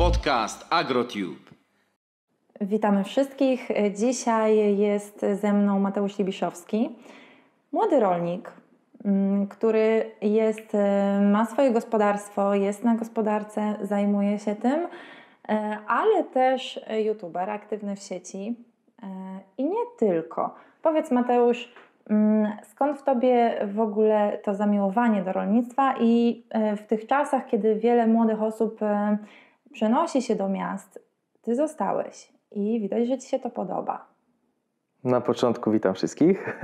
Podcast AgroTube. Witamy wszystkich. Dzisiaj jest ze mną Mateusz Libiszowski, młody rolnik, który ma swoje gospodarstwo, jest na gospodarce, zajmuje się tym, ale też youtuber, aktywny w sieci i nie tylko. Powiedz, Mateusz, skąd w Tobie w ogóle to zamiłowanie do rolnictwa i w tych czasach, kiedy wiele młodych osób przenosi się do miast, Ty zostałeś i widać, że Ci się to podoba. Na początku witam wszystkich.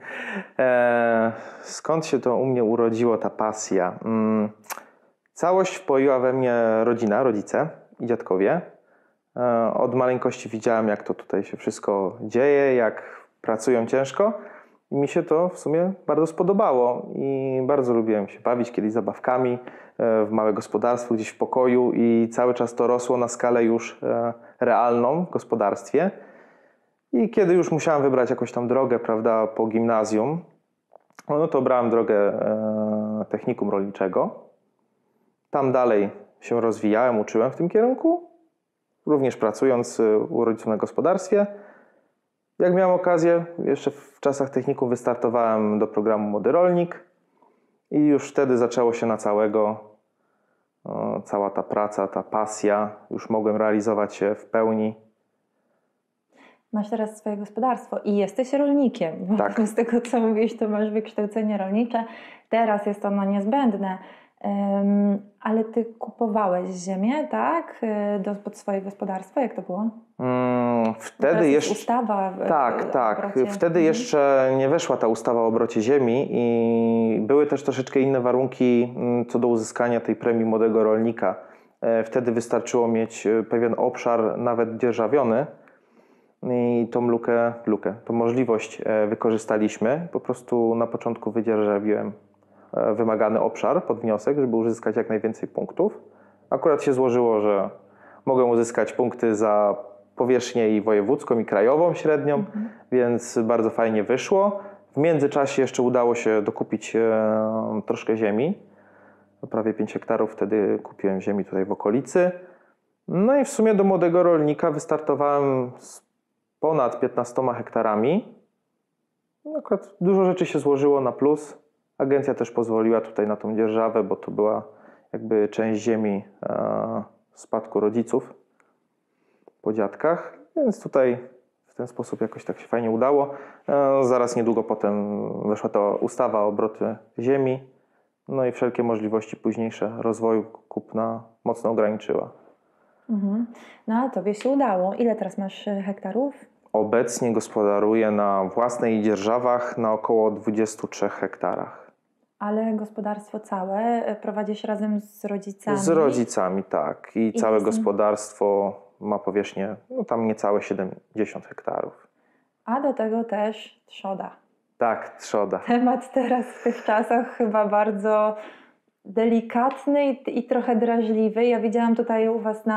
Skąd się to u mnie urodziło, ta pasja? Całość wpoiła we mnie rodzina, rodzice i dziadkowie. Od maleńkości widziałem, jak to tutaj się wszystko dzieje, jak pracują ciężko. I mi się to w sumie bardzo spodobało i bardzo lubiłem się bawić kiedyś zabawkami w małe gospodarstwo gdzieś w pokoju i cały czas to rosło na skalę już realną w gospodarstwie. I kiedy już musiałem wybrać jakąś tam drogę, prawda, po gimnazjum, no to brałem drogę technikum rolniczego. Tam dalej się rozwijałem, uczyłem w tym kierunku, również pracując u rodziców na gospodarstwie. Jak miałem okazję, jeszcze w czasach technikum wystartowałem do programu Młody Rolnik i już wtedy zaczęło się na całego, cała ta praca, ta pasja. Już mogłem realizować się w pełni. Masz teraz swoje gospodarstwo i jesteś rolnikiem. Tak. Z tego, co mówisz, to masz wykształcenie rolnicze. Teraz jest ono niezbędne. Ale Ty kupowałeś ziemię, tak? Pod swoje gospodarstwo? Jak to było? Wtedy jeszcze ustawa. Tak. Wtedy jeszcze nie weszła ta ustawa o obrocie ziemi i były też troszeczkę inne warunki co do uzyskania tej premii młodego rolnika. Wtedy wystarczyło mieć pewien obszar nawet dzierżawiony i tą tą możliwość wykorzystaliśmy. Po prostu na początku wydzierżawiłem wymagany obszar pod wniosek, żeby uzyskać jak najwięcej punktów. Akurat się złożyło, że mogę uzyskać punkty za powierzchnię i wojewódzką, i krajową średnią, więc bardzo fajnie wyszło. W międzyczasie jeszcze udało się dokupić troszkę ziemi. Prawie 5 hektarów wtedy kupiłem ziemi tutaj w okolicy. No i w sumie do młodego rolnika wystartowałem z ponad 15 hektarami. Akurat dużo rzeczy się złożyło na plus. Agencja też pozwoliła tutaj na tą dzierżawę, bo to była jakby część ziemi spadku rodziców po dziadkach, więc tutaj w ten sposób jakoś tak się fajnie udało. Zaraz niedługo potem weszła ta ustawa o obrocie ziemi, no i wszelkie możliwości późniejsze rozwoju kupna mocno ograniczyła. No ale Tobie się udało. Ile teraz masz hektarów? Obecnie gospodaruję na własnej dzierżawach na około 23 hektarach. Ale gospodarstwo całe prowadzisz razem z rodzicami? Z rodzicami, tak. I całe gospodarstwo ma powierzchnię, no tam niecałe 70 hektarów. A do tego też trzoda. Tak, trzoda. Temat teraz w tych czasach chyba bardzo delikatny i trochę drażliwy. Ja widziałam tutaj u Was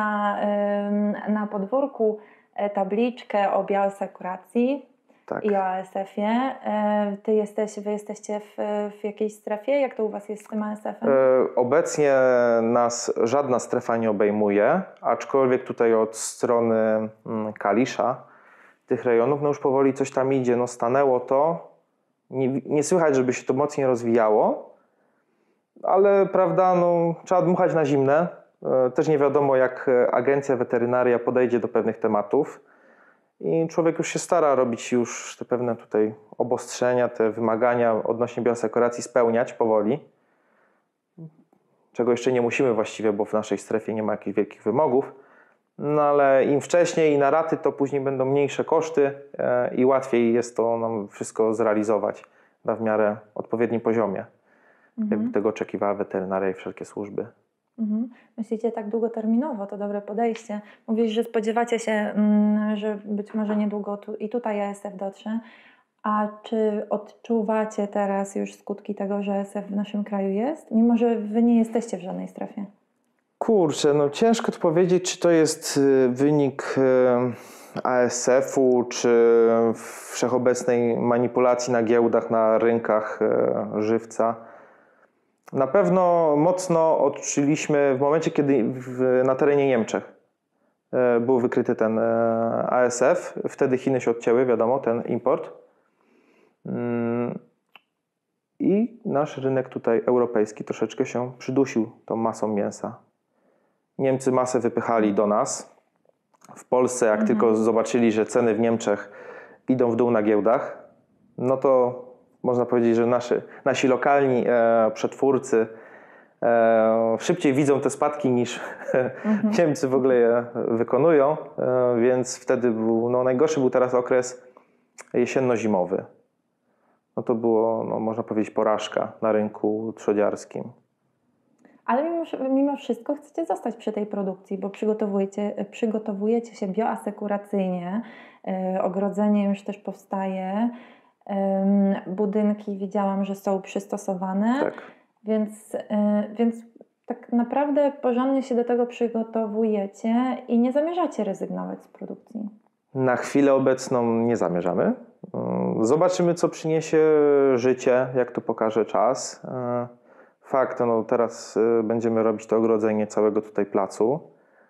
na podwórku tabliczkę o bioasekuracji. Tak. I o ASF-ie. Wy jesteście w jakiejś strefie? Jak to u Was jest z tym ASF-em? Obecnie nas żadna strefa nie obejmuje, aczkolwiek tutaj od strony Kalisza, tych rejonów, no już powoli coś tam idzie. No stanęło to. Nie słychać, żeby się to mocniej rozwijało, ale prawda, no, trzeba dmuchać na zimne. Też nie wiadomo, jak agencja, weterynaria podejdzie do pewnych tematów. I człowiek już się stara robić już te pewne tutaj obostrzenia, te wymagania odnośnie bioasekuracji spełniać powoli. Czego jeszcze nie musimy właściwie, bo w naszej strefie nie ma jakichś wielkich wymogów. No ale im wcześniej i na raty, to później będą mniejsze koszty i łatwiej jest to nam wszystko zrealizować na w miarę odpowiednim poziomie. Jakby tego oczekiwała weterynaria i wszelkie służby. Myślicie tak długoterminowo, to dobre podejście. Mówisz, że spodziewacie się, że być może niedługo i tutaj ASF dotrze. A czy odczuwacie teraz już skutki tego, że ASF w naszym kraju jest? Mimo że Wy nie jesteście w żadnej strefie. Kurczę, no ciężko to powiedzieć, czy to jest wynik ASF-u, czy wszechobecnej manipulacji na giełdach, na rynkach żywca. Na pewno mocno odczuliśmy w momencie, kiedy na terenie Niemczech był wykryty ten ASF. Wtedy Chiny się odcięły, wiadomo, ten import. I nasz rynek tutaj europejski troszeczkę się przydusił tą masą mięsa. Niemcy masę wypychali do nas. W Polsce, jak tylko zobaczyli, że ceny w Niemczech idą w dół na giełdach, no to można powiedzieć, że nasi lokalni przetwórcy szybciej widzą te spadki niż Niemcy w ogóle je wykonują, więc wtedy najgorszy był teraz okres jesienno-zimowy. No to było, można powiedzieć, porażka na rynku trzodziarskim. Ale mimo wszystko chcecie zostać przy tej produkcji, bo przygotowujecie się bioasekuracyjnie, ogrodzenie już też powstaje, budynki widziałam, że są przystosowane, Tak. Więc tak naprawdę porządnie się do tego przygotowujecie i nie zamierzacie rezygnować z produkcji. Na chwilę obecną nie zamierzamy. Zobaczymy, co przyniesie życie, jak to pokaże czas. Fakt, teraz będziemy robić to ogrodzenie całego tutaj placu.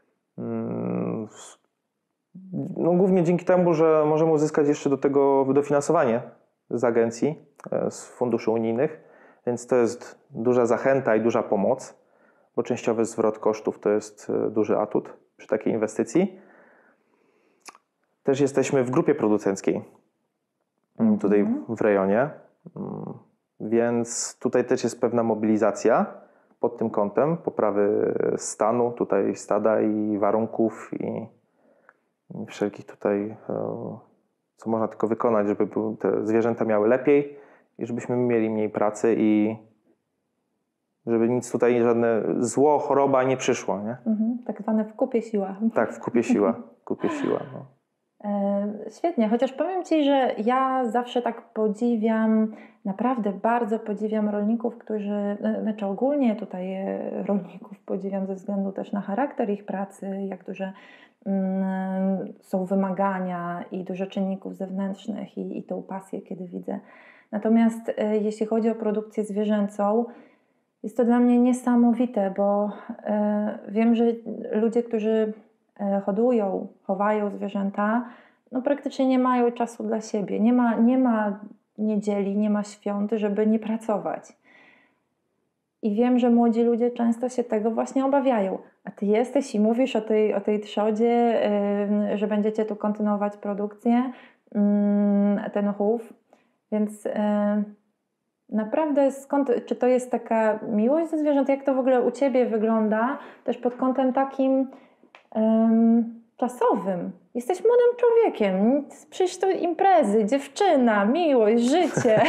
Głównie dzięki temu, że możemy uzyskać jeszcze do tego dofinansowanie z agencji, z funduszy unijnych, więc to jest duża zachęta i duża pomoc, bo częściowy zwrot kosztów to jest duży atut przy takiej inwestycji. Też jesteśmy w grupie producenckiej tutaj w rejonie, więc tutaj też jest pewna mobilizacja pod tym kątem, poprawy stanu tutaj stada i warunków i wszelkich tutaj, co można tylko wykonać, żeby te zwierzęta miały lepiej i żebyśmy mieli mniej pracy i żeby nic tutaj, żadne zło, choroba nie przyszło, nie? Tak zwane w kupie siła. Tak, w kupie siła. No. Świetnie, chociaż powiem Ci, że ja zawsze tak podziwiam, naprawdę bardzo podziwiam rolników, którzy, znaczy ogólnie tutaj rolników podziwiam ze względu też na charakter ich pracy, jak duże są wymagania i dużo czynników zewnętrznych i tą pasję, kiedy widzę. Natomiast jeśli chodzi o produkcję zwierzęcą, jest to dla mnie niesamowite, bo wiem, że ludzie, którzy hodują, chowają zwierzęta, praktycznie nie mają czasu dla siebie. Nie ma niedzieli, nie ma świąt, żeby nie pracować. I wiem, że młodzi ludzie często się tego właśnie obawiają. A Ty jesteś i mówisz o tej trzodzie, że będziecie tu kontynuować produkcję, ten chów. Więc naprawdę czy to jest taka miłość do zwierząt? Jak to w ogóle u Ciebie wygląda? Też pod kątem takim czasowym. Jesteś młodym człowiekiem. Przecież to imprezy, dziewczyna, miłość, życie.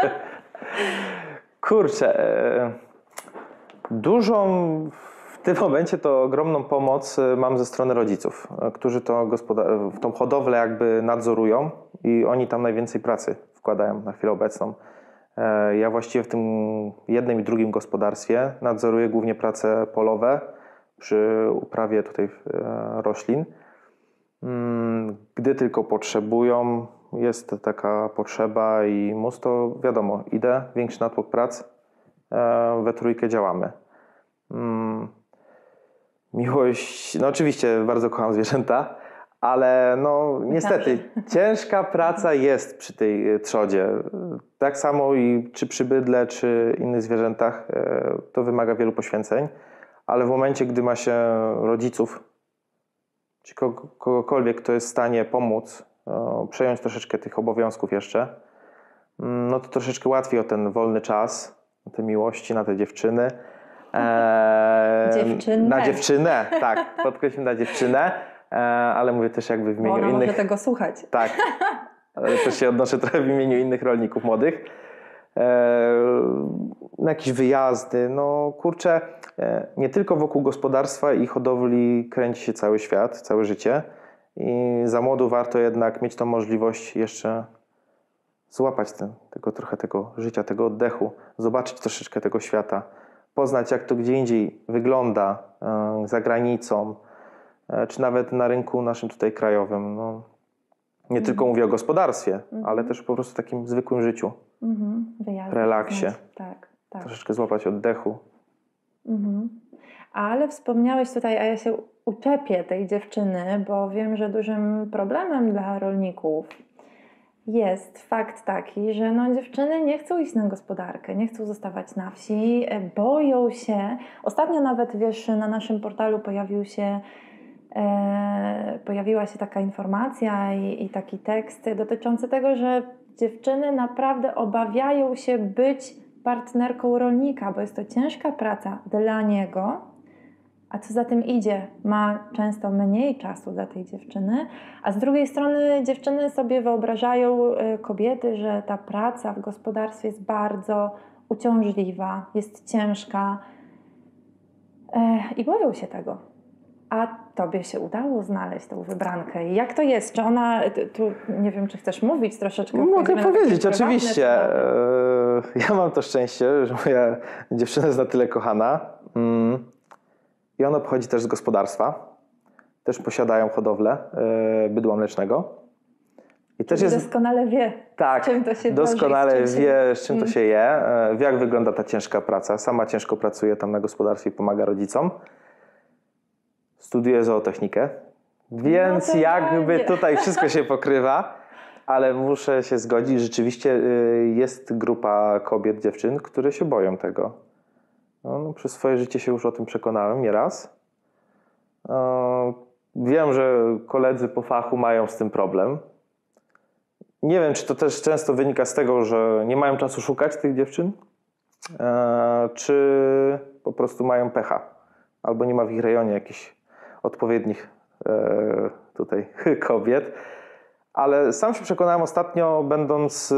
Kurczę, w tym momencie to ogromną pomoc mam ze strony rodziców, którzy tą hodowlę jakby nadzorują i oni tam najwięcej pracy wkładają na chwilę obecną. Ja właściwie w tym jednym i drugim gospodarstwie nadzoruję głównie prace polowe przy uprawie tutaj roślin. Gdy tylko potrzebują, jest taka potrzeba i mus, to wiadomo, idę, większy natłok prac, we trójkę działamy. Miłość, oczywiście bardzo kocham zwierzęta, ale niestety ciężka praca jest przy tej trzodzie. Tak samo i czy przy bydle, czy innych zwierzętach, to wymaga wielu poświęceń, ale w momencie, gdy ma się rodziców, czy kogokolwiek, kto jest w stanie pomóc, przejąć troszeczkę tych obowiązków jeszcze, to troszeczkę łatwiej o ten wolny czas, o te miłości, na te dziewczyny. Na dziewczynę, tak, podkreślam, na dziewczynę, ale mówię też jakby w imieniu innych. Ona może tego słuchać. Tak, ale też się odnoszę trochę w imieniu innych rolników młodych. Na jakieś wyjazdy, kurczę, nie tylko wokół gospodarstwa i hodowli kręci się cały świat, całe życie i za młodu warto jednak mieć tą możliwość jeszcze złapać trochę tego życia, tego oddechu, zobaczyć troszeczkę tego świata, poznać jak to gdzie indziej wygląda za granicą, czy nawet na rynku naszym tutaj krajowym. Nie tylko mówię o gospodarstwie, ale też po prostu takim zwykłym życiu, Wyjazdy, relaksie, tak. troszeczkę złapać oddechu. Ale wspomniałeś tutaj, a ja się uczepię tej dziewczyny, bo wiem, że dużym problemem dla rolników jest fakt taki, że dziewczyny nie chcą iść na gospodarkę, nie chcą zostawać na wsi, boją się. Ostatnio nawet, wiesz, na naszym portalu pojawiła się taka informacja i taki tekst dotyczący tego, że dziewczyny naprawdę obawiają się być partnerką rolnika, bo jest to ciężka praca dla niego, a co za tym idzie, ma często mniej czasu dla tej dziewczyny, a z drugiej strony dziewczyny sobie wyobrażają, kobiety, że ta praca w gospodarstwie jest bardzo uciążliwa, jest ciężka i boją się tego. A tobie się udało znaleźć tą wybrankę. I jak to jest? Czy ona, tu nie wiem, czy chcesz mówić troszeczkę? Mogę powiedzieć, oczywiście. Ja mam to szczęście, że moja dziewczyna jest na tyle kochana. I ona pochodzi też z gospodarstwa. Też posiadają hodowlę bydła mlecznego. I też jest doskonale wie, tak, z czym to się doskonale dąży, wie, z czym to się je, jak wygląda ta ciężka praca. Sama ciężko pracuje tam na gospodarstwie i pomaga rodzicom. Studiuje zootechnikę, więc jakby tutaj wszystko się pokrywa, ale muszę się zgodzić, rzeczywiście jest grupa kobiet, dziewczyn, które się boją tego. No, przez swoje życie się już o tym przekonałem nieraz. Wiem, że koledzy po fachu mają z tym problem. Nie wiem, czy to też często wynika z tego, że nie mają czasu szukać tych dziewczyn, czy po prostu mają pecha, albo nie ma w ich rejonie jakichś odpowiednich tutaj kobiet. Ale sam się przekonałem ostatnio, będąc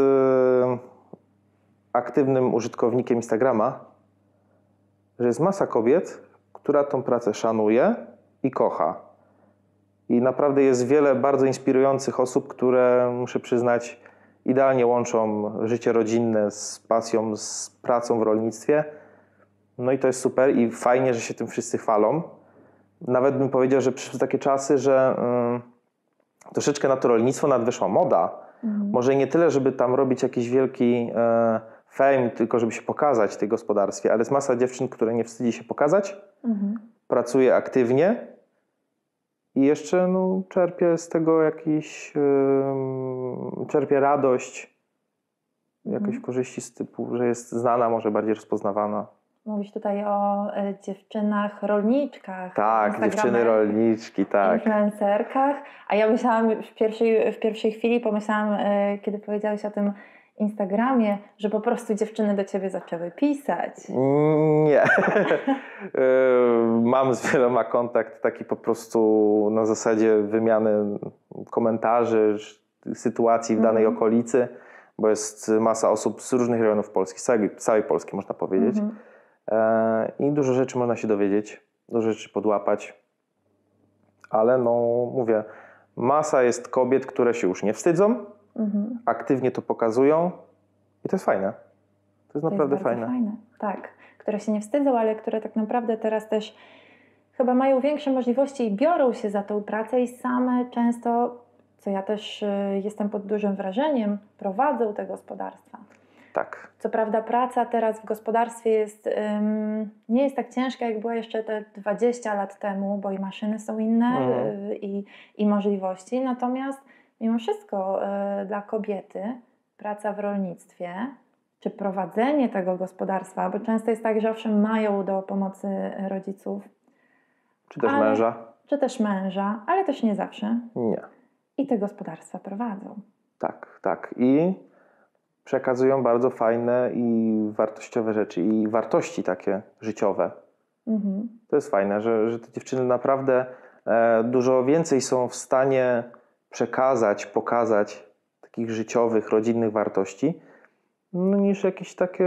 aktywnym użytkownikiem Instagrama, że jest masa kobiet, która tą pracę szanuje i kocha. I naprawdę jest wiele bardzo inspirujących osób, które, muszę przyznać, idealnie łączą życie rodzinne z pasją, z pracą w rolnictwie. No i to jest super i fajnie, że się tym wszyscy chwalą. Nawet bym powiedział, że przyszły takie czasy, że troszeczkę na to rolnictwo nadwyższa moda. Może nie tyle, żeby tam robić jakiś wielki fame, tylko żeby się pokazać w tej gospodarstwie, ale jest masa dziewczyn, które nie wstydzi się pokazać, pracuje aktywnie i jeszcze czerpie z tego czerpie radość, jakieś korzyści z typu, że jest znana, może bardziej rozpoznawana. Mówisz tutaj o dziewczynach rolniczkach. Tak, dziewczyny rolniczki, tak. Influencerkach. A ja myślałam w pierwszej chwili, pomyślałam, kiedy powiedziałeś o tym Instagramie, że po prostu dziewczyny do ciebie zaczęły pisać. Nie. Mam z wieloma kontakt taki po prostu na zasadzie wymiany komentarzy, sytuacji w danej okolicy, bo jest masa osób z różnych rejonów Polski, całej Polski można powiedzieć. I dużo rzeczy można się dowiedzieć, dużo rzeczy podłapać. Ale mówię, masa jest kobiet, które się już nie wstydzą, aktywnie to pokazują i to jest fajne. To jest naprawdę fajne. Tak, które się nie wstydzą, ale które tak naprawdę teraz też chyba mają większe możliwości i biorą się za tą pracę i same często, co ja też jestem pod dużym wrażeniem, prowadzą te gospodarstwa. Tak. Co prawda praca teraz w gospodarstwie nie jest tak ciężka, jak była jeszcze te 20 lat temu, bo i maszyny są inne i możliwości. Natomiast mimo wszystko dla kobiety praca w rolnictwie czy prowadzenie tego gospodarstwa, bo często jest tak, że owszem mają do pomocy rodziców. Czy też męża. Czy też męża, ale też nie zawsze. Nie. I te gospodarstwa prowadzą. Tak. I przekazują bardzo fajne i wartościowe rzeczy i wartości takie życiowe. To jest fajne, że te dziewczyny naprawdę dużo więcej są w stanie przekazać, pokazać takich życiowych, rodzinnych wartości, niż jakieś takie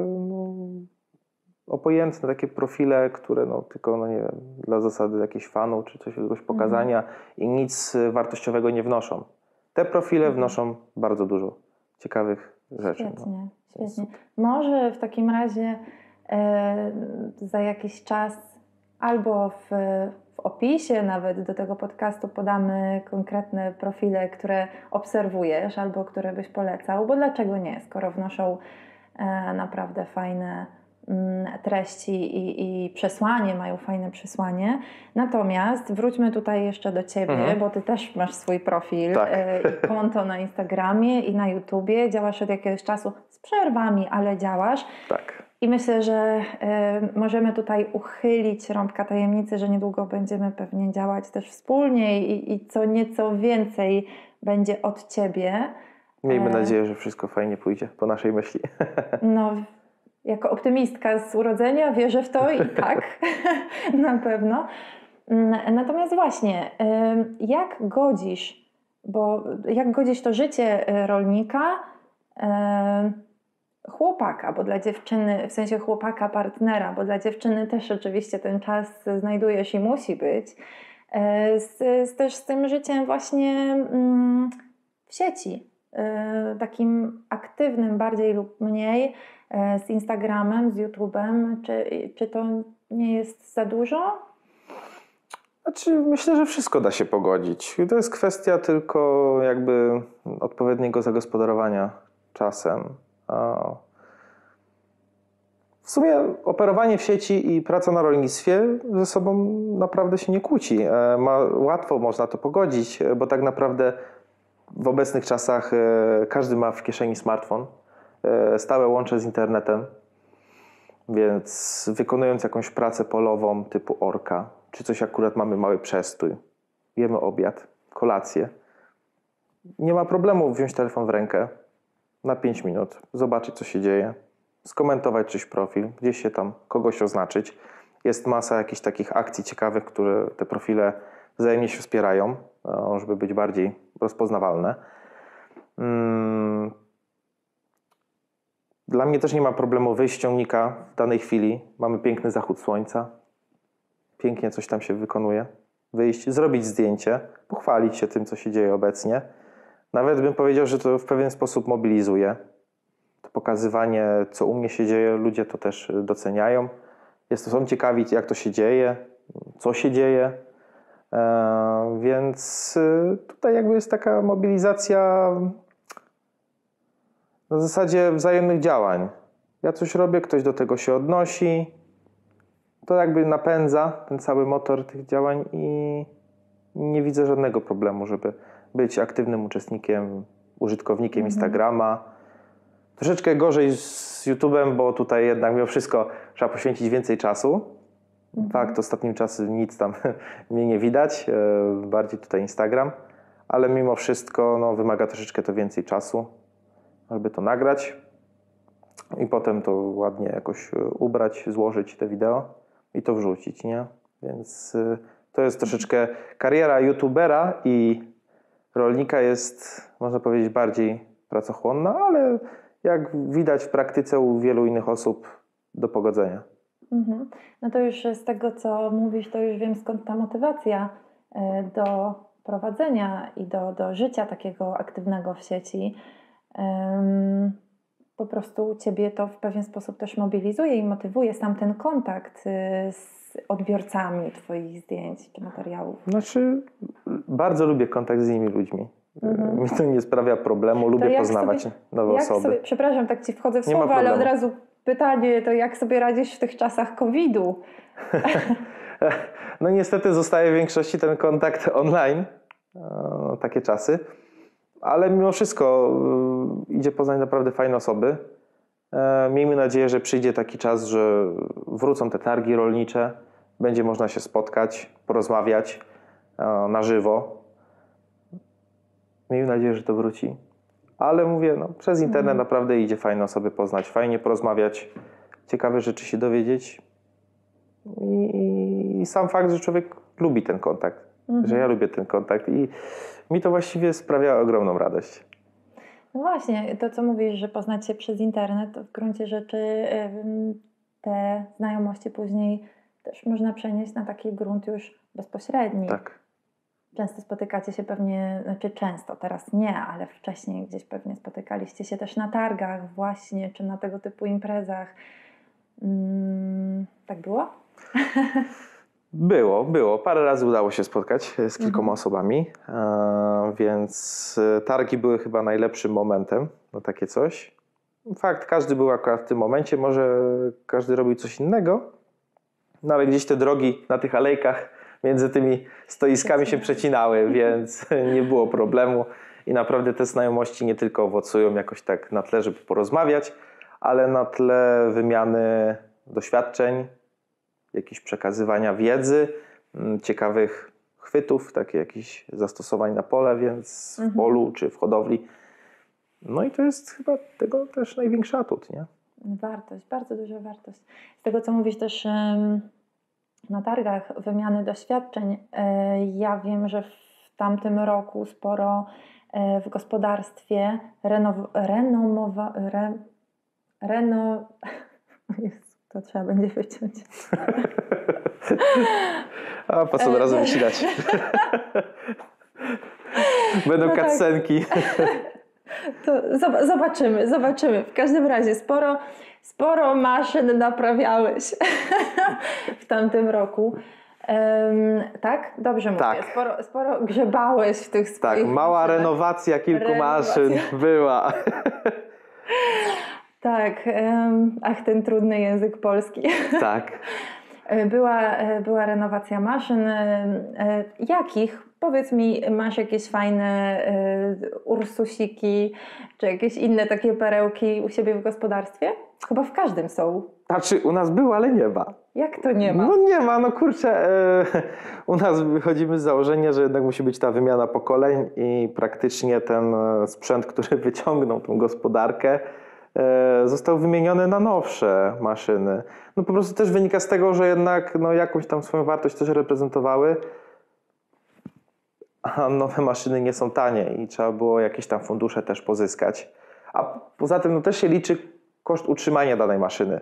opojętne takie profile, które tylko nie wiem, dla zasady jakichś fanów czy jakiegoś pokazania i nic wartościowego nie wnoszą. Te profile wnoszą bardzo dużo ciekawych rzeczy. Świetnie. Może w takim razie za jakiś czas albo w opisie nawet do tego podcastu podamy konkretne profile, które obserwujesz albo które byś polecał, bo dlaczego nie, skoro wnoszą naprawdę fajne treści i przesłanie, mają fajne przesłanie. Natomiast wróćmy tutaj jeszcze do Ciebie, bo Ty też masz swój profil i konto na Instagramie i na YouTubie. Działasz od jakiegoś czasu z przerwami, ale działasz. Tak. I myślę, że możemy tutaj uchylić rąbka tajemnicy, że niedługo będziemy pewnie działać też wspólnie i co nieco więcej będzie od Ciebie. Miejmy nadzieję, że wszystko fajnie pójdzie po naszej myśli. No, jako optymistka z urodzenia wierzę w to i tak, na pewno. Natomiast właśnie, jak godzisz to życie rolnika, chłopaka, bo dla dziewczyny, w sensie chłopaka, partnera, bo dla dziewczyny też oczywiście ten czas znajdujesz i musi być, też z tym życiem właśnie w sieci, takim aktywnym bardziej lub mniej, z Instagramem, z YouTube'em, czy to nie jest za dużo? Znaczy, myślę, że wszystko da się pogodzić. To jest kwestia tylko jakby odpowiedniego zagospodarowania czasem. W sumie operowanie w sieci i praca na rolnictwie ze sobą naprawdę się nie kłóci. Łatwo można to pogodzić, bo tak naprawdę w obecnych czasach każdy ma w kieszeni smartfon, stałe łącze z internetem, więc wykonując jakąś pracę polową typu orka, czy coś akurat mamy mały przestój, jemy obiad, kolację, nie ma problemu wziąć telefon w rękę na 5 minut, zobaczyć co się dzieje, skomentować czyjś profil, gdzieś się tam kogoś oznaczyć. Jest masa jakichś takich akcji ciekawych, które te profile wzajemnie się wspierają, żeby być bardziej rozpoznawalne. Dla mnie też nie ma problemu wyjść z ciągnika w danej chwili. Mamy piękny zachód słońca. Pięknie coś tam się wykonuje. Wyjść, zrobić zdjęcie, pochwalić się tym, co się dzieje obecnie. Nawet bym powiedział, że to w pewien sposób mobilizuje. To pokazywanie, co u mnie się dzieje, ludzie to też doceniają. Są ciekawi, jak to się dzieje, co się dzieje. Więc tutaj jakby jest taka mobilizacja na zasadzie wzajemnych działań. Ja coś robię, ktoś do tego się odnosi. To jakby napędza ten cały motor tych działań i nie widzę żadnego problemu, żeby być aktywnym uczestnikiem, użytkownikiem Instagrama. Troszeczkę gorzej z YouTube'em, bo tutaj jednak mimo wszystko trzeba poświęcić więcej czasu. Fakt, ostatnim czasem nic tam mnie nie widać, bardziej tutaj Instagram, ale mimo wszystko wymaga troszeczkę to więcej czasu, żeby to nagrać i potem to ładnie jakoś ubrać, złożyć te wideo i to wrzucić, nie? Więc to jest troszeczkę kariera youtubera i rolnika jest, można powiedzieć, bardziej pracochłonna, ale jak widać w praktyce u wielu innych osób do pogodzenia. No to już z tego, co mówisz, to już wiem, skąd ta motywacja do prowadzenia i do życia takiego aktywnego w sieci. Po prostu Ciebie to w pewien sposób też mobilizuje i motywuje sam ten kontakt z odbiorcami Twoich zdjęć czy materiałów. Znaczy, bardzo lubię kontakt z innymi ludźmi. Mi to nie sprawia problemu, lubię poznawać nowe osoby. Przepraszam, tak Ci wchodzę w słowo, ale od razu pytanie, to jak sobie radzisz w tych czasach COVID-u? No niestety zostaje w większości ten kontakt online, takie czasy, ale mimo wszystko idzie poznać naprawdę fajne osoby. Miejmy nadzieję, że przyjdzie taki czas, że wrócą te targi rolnicze, będzie można się spotkać, porozmawiać na żywo. Miejmy nadzieję, że to wróci. Ale mówię, przez internet naprawdę idzie fajne osoby poznać, fajnie porozmawiać, ciekawe rzeczy się dowiedzieć. I sam fakt, że człowiek lubi ten kontakt, że ja lubię ten kontakt i mi to właściwie sprawia ogromną radość. No właśnie, to co mówisz, że poznać się przez internet, to w gruncie rzeczy te znajomości później też można przenieść na taki grunt już bezpośredni. Tak. Często spotykacie się pewnie, często, teraz nie, ale wcześniej gdzieś pewnie spotykaliście się też na targach właśnie, czy na tego typu imprezach. Tak było? Było. Parę razy udało się spotkać z kilkoma osobami, więc targi były chyba najlepszym momentem na takie coś. Fakt, każdy był akurat w tym momencie, może każdy robił coś innego, no ale gdzieś te drogi na tych alejkach między tymi stoiskami się przecinały, więc nie było problemu i naprawdę te znajomości nie tylko owocują jakoś tak na tle, żeby porozmawiać, ale na tle wymiany doświadczeń, jakichś przekazywania wiedzy, ciekawych chwytów, takie jakichś zastosowań na pole, więc w polu czy w hodowli. No i to jest chyba tego też największy atut, nie? Wartość, bardzo duża wartość. Z tego, co mówisz też na targach wymiany doświadczeń, ja wiem, że w tamtym roku sporo w gospodarstwie to trzeba będzie wyciąć. A po co od razu wycinać? Będą No tak. cutscenki. To zobaczymy. W każdym razie sporo maszyn naprawiałeś w tamtym roku. Tak? Dobrze mówię. Tak. Sporo grzebałeś w tych swoich... Tak, mała renowacja kilku maszyn była. Tak. Ach, ten trudny język polski. Tak. Była renowacja maszyn. Jakich? Powiedz mi, masz jakieś fajne ursusiki, czy jakieś inne takie perełki u siebie w gospodarstwie? Chyba w każdym są. Znaczy u nas było, ale nie ma. Jak to nie ma? No nie ma, no kurczę. U nas wychodzimy z założenia, że jednak musi być ta wymiana pokoleń i praktycznie ten sprzęt, który wyciągnął tą gospodarkę, został wymieniony na nowsze maszyny. No po prostu też wynika z tego, że jednak no, jakąś tam swoją wartość też reprezentowały, a nowe maszyny nie są tanie i trzeba było jakieś tam fundusze też pozyskać. A poza tym no, też się liczy koszt utrzymania danej maszyny.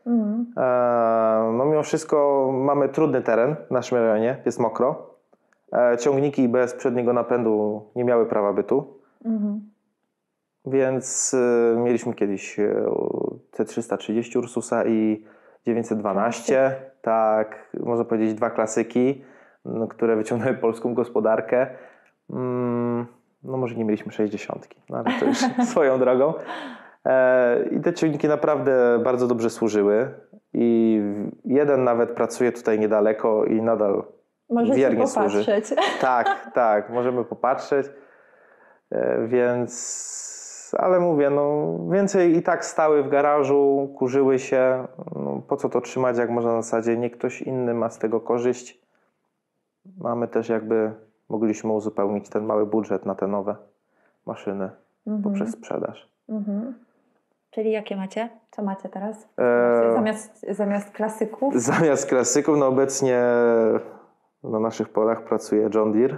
No mimo wszystko mamy trudny teren w naszym rejonie, jest mokro. Ciągniki bez przedniego napędu nie miały prawa bytu. Więc mieliśmy kiedyś C330 Ursusa i 912. Tak, można powiedzieć 2 klasyki, które wyciągnęły polską gospodarkę. No może nie mieliśmy 60, no ale to już swoją drogą. I te ciągniki naprawdę bardzo dobrze służyły. I jeden nawet pracuje tutaj niedaleko i nadal wiernie służy. Tak, możemy popatrzeć. Więc... Ale mówię, no więcej i tak stały w garażu, kurzyły się. No, po co to trzymać, jak można na zasadzie nie ktoś inny ma z tego korzyść. Mamy też jakby, mogliśmy uzupełnić ten mały budżet na te nowe maszyny poprzez sprzedaż. Czyli jakie macie? Co macie teraz? Zamiast klasyków? Zamiast klasyków, no obecnie na naszych polach pracuje John Deere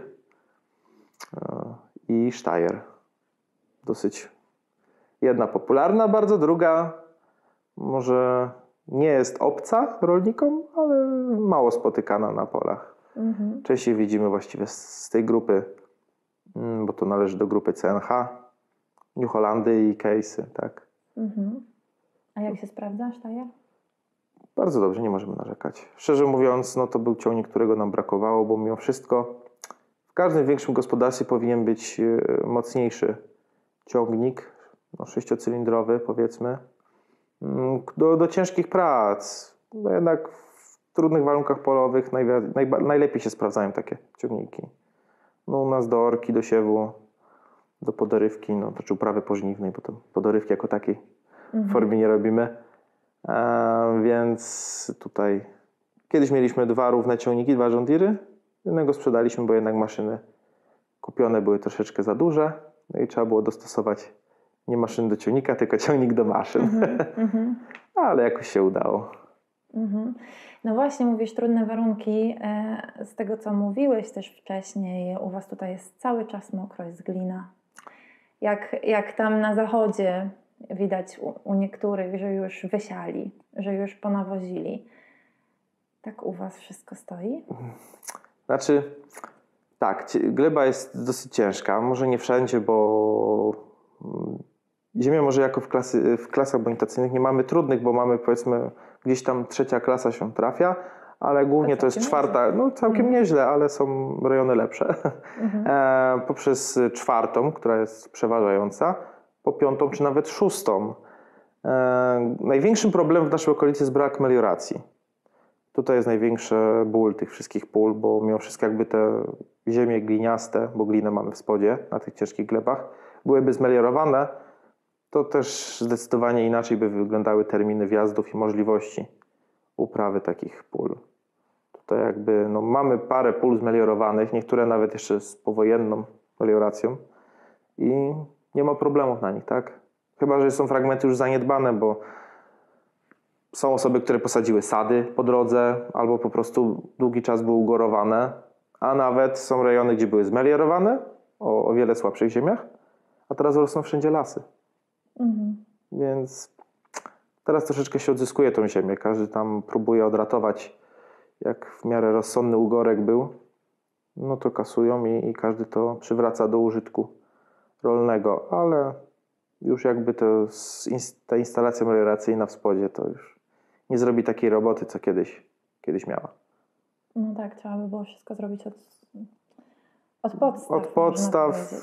i Steyr. Dosyć jedna popularna, bardzo druga może nie jest obca rolnikom, ale mało spotykana na polach. Częściej widzimy właściwie z tej grupy, bo to należy do grupy CNH, New Hollandy i Case'y, tak. A jak się sprawdza Steyr? Bardzo dobrze, nie możemy narzekać. Szczerze mówiąc, no to był ciągnik, którego nam brakowało, bo mimo wszystko w każdym większym gospodarstwie powinien być mocniejszy ciągnik, no 6-cylindrowy powiedzmy, do ciężkich prac. No jednak w trudnych warunkach polowych najlepiej się sprawdzają takie ciągniki. No u nas do orki, do siewu, do podorywki, no to czy uprawy pożniwnej, bo to podorywki jako takiej w formie nie robimy. Więc tutaj kiedyś mieliśmy 2 równe ciągniki, 2 John Deere'y. Jednego sprzedaliśmy, bo jednak maszyny kupione były troszeczkę za duże. No i trzeba było dostosować nie maszyn do ciągnika, tylko ciągnik do maszyn. Ale jakoś się udało. No właśnie, mówisz trudne warunki. Z tego, co mówiłeś też wcześniej, u Was tutaj jest cały czas mokro, jest glina. Jak tam na zachodzie widać u niektórych, że już wysiali, że już ponawozili. Tak u Was wszystko stoi? Znaczy, tak, gleba jest dosyć ciężka. Może nie wszędzie, bo ziemia może jako w klasach bonitacyjnych nie mamy trudnych, bo mamy powiedzmy gdzieś tam 3. klasa się trafia, ale głównie to jest 4. No całkiem nieźle, ale są rejony lepsze. Poprzez 4., która jest przeważająca, po 5. czy nawet 6. Największym problemem w naszej okolicy jest brak melioracji. Tutaj jest największy ból tych wszystkich pól, bo mimo wszystko jakby te ziemie gliniaste, bo glinę mamy w spodzie na tych ciężkich glebach, byłyby zmeliorowane, to też zdecydowanie inaczej by wyglądały terminy wjazdów i możliwości uprawy takich pól. Tutaj jakby mamy parę pól zmeliorowanych, niektóre nawet jeszcze z powojenną melioracją i nie ma problemów na nich, tak? Chyba że są fragmenty już zaniedbane, bo są osoby, które posadziły sady po drodze albo po prostu długi czas były ugorowane, a nawet są rejony, gdzie były zmeliorowane o wiele słabszych ziemiach, a teraz rosną wszędzie lasy. Więc teraz troszeczkę się odzyskuje tą ziemię. Każdy tam próbuje odratować, jak w miarę rozsądny ugorek był, no to kasują i każdy to przywraca do użytku rolnego, ale już jakby ta instalacja melioracyjna w spodzie to już nie zrobi takiej roboty, co kiedyś miała. No tak, trzeba by było wszystko zrobić od podstaw. Od podstaw.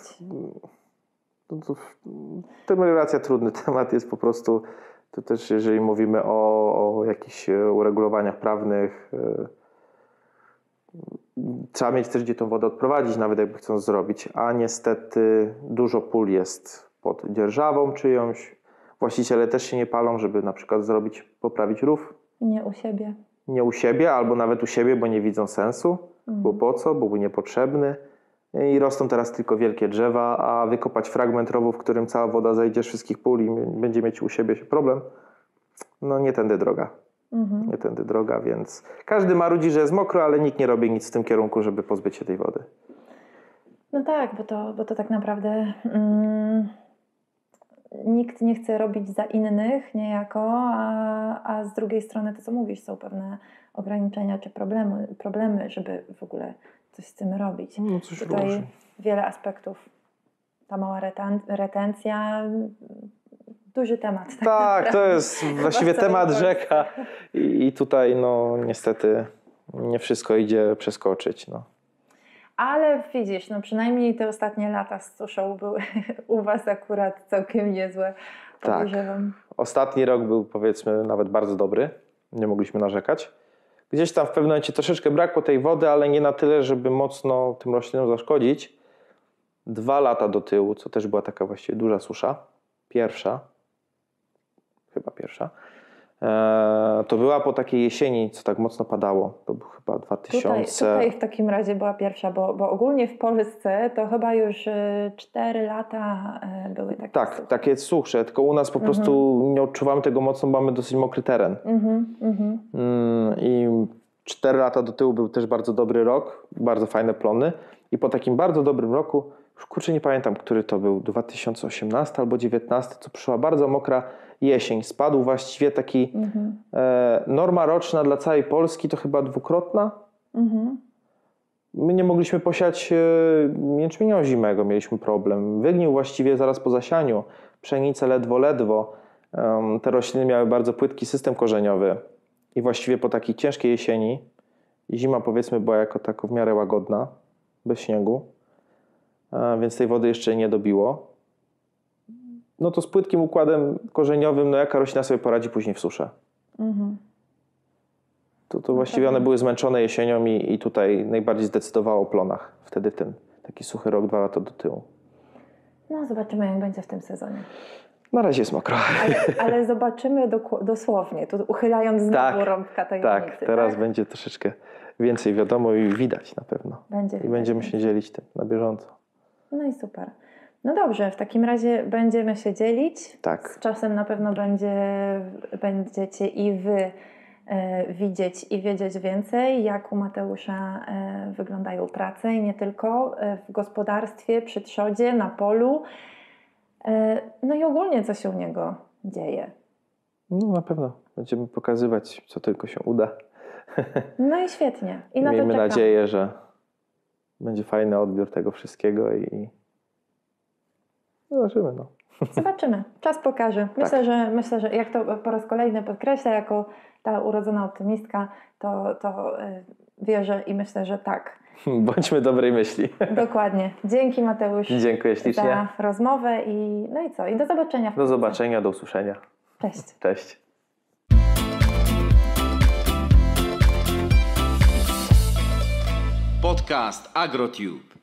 To melioracja trudny temat jest po prostu. To też jeżeli mówimy o jakichś uregulowaniach prawnych, trzeba mieć też gdzie tą wodę odprowadzić, nawet jakby chcąc zrobić, a niestety dużo pól jest pod dzierżawą czyjąś. Właściciele też się nie palą, żeby na przykład poprawić rów. Nie u siebie. Nie u siebie, albo nawet u siebie, bo nie widzą sensu, bo po co, bo był niepotrzebny. I rosną teraz tylko wielkie drzewa, a wykopać fragment rowu, w którym cała woda zejdzie z wszystkich pól i będzie mieć u siebie problem, no nie tędy droga. Nie tędy droga, więc każdy marudzi, że jest mokro, ale nikt nie robi nic w tym kierunku, żeby pozbyć się tej wody. No tak, bo to tak naprawdę nikt nie chce robić za innych niejako, a z drugiej strony to, co mówisz, są pewne ograniczenia czy problemy, żeby w ogóle coś z tym robić. No coś tutaj róży. wiele aspektów. Ta mała retencja, duży temat. Tak, to jest właściwie temat rzeka i tutaj no niestety nie wszystko idzie przeskoczyć. No. Ale widzisz, no przynajmniej te ostatnie lata z suszą były u Was akurat całkiem niezłe. Podejrzewam. Tak. Ostatni rok był powiedzmy nawet bardzo dobry. Nie mogliśmy narzekać. Gdzieś tam w pewnym momencie troszeczkę brakło tej wody, ale nie na tyle, żeby mocno tym roślinom zaszkodzić. 2 lata do tyłu, co też była taka właściwie duża susza. Chyba pierwsza. To była po takiej jesieni, co tak mocno padało. To był chyba 2000... Tutaj w takim razie była pierwsza, bo ogólnie w Polsce to chyba już 4 lata były takie suche. Takie suche, tylko u nas po prostu nie odczuwamy tego mocno, bo mamy dosyć mokry teren. I 4 lata do tyłu był też bardzo dobry rok, bardzo fajne plony. I po takim bardzo dobrym roku, już kurczę nie pamiętam, który to był, 2018 albo 2019, co przyszła bardzo mokra jesień. Spadł właściwie taki norma roczna dla całej Polski, to chyba dwukrotna. My nie mogliśmy posiać jęczmienia ozimego, mieliśmy problem. Wygnił właściwie zaraz po zasianiu, pszenice ledwo. Te rośliny miały bardzo płytki system korzeniowy i właściwie po takiej ciężkiej jesieni, zima powiedzmy była jako tako w miarę łagodna, bez śniegu, więc tej wody jeszcze nie dobiło. No to z płytkim układem korzeniowym, no jaka roślina sobie poradzi później w suszę? To właściwie one były zmęczone jesienią i tutaj najbardziej zdecydowało o plonach. Wtedy ten taki suchy rok, 2 lata do tyłu. No zobaczymy, jak będzie w tym sezonie. Na razie jest mokro. Ale zobaczymy dosłownie, tu uchylając znowu rąbka tajemnicy. Tak, teraz będzie troszeczkę więcej wiadomo i widać na pewno. Będziemy się dzielić tym na bieżąco. No i super. No dobrze, w takim razie będziemy się dzielić. Tak. Z czasem na pewno będziecie i Wy widzieć i wiedzieć więcej, jak u Mateusza wyglądają prace i nie tylko w gospodarstwie, przy trzodzie, na polu. No i ogólnie co się u niego dzieje. No na pewno. Będziemy pokazywać, co tylko się uda. No i świetnie. I na Miejmy to nadzieję, że będzie fajny odbiór tego wszystkiego i zobaczymy. No. Zobaczymy. Czas pokaże. Myślę, że jak to po raz kolejny podkreślę, jako ta urodzona optymistka, to wierzę i myślę, że tak. Bądźmy dobrej myśli. Dokładnie. Dzięki Mateusz. Dziękuję ślicznie. Za rozmowę i no i co? I do zobaczenia. Do zobaczenia, do usłyszenia. Cześć. Cześć. Podcast AgroTube.